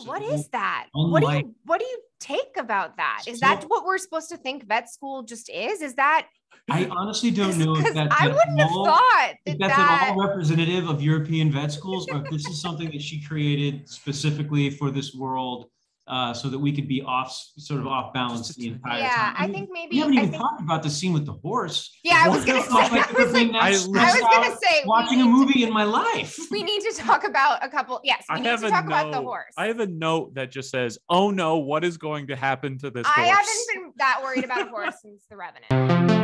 What is that? Unlike, What do you take about that? Is that what we're supposed to think vet school just is? Is that? I honestly don't know if I wouldn't have thought that's at all representative of European vet schools, or if this is something that she created specifically for this world, so that we could be off balance the entire time. Yeah, I think maybe we haven't even talked about the scene with the horse. Yeah, I was gonna say watching a movie in my life. We need to talk about a couple. Yes, we need to talk about the horse. I have a note that just says, "Oh no, what is going to happen to this horse?" I haven't been that worried about a horse since The Revenant.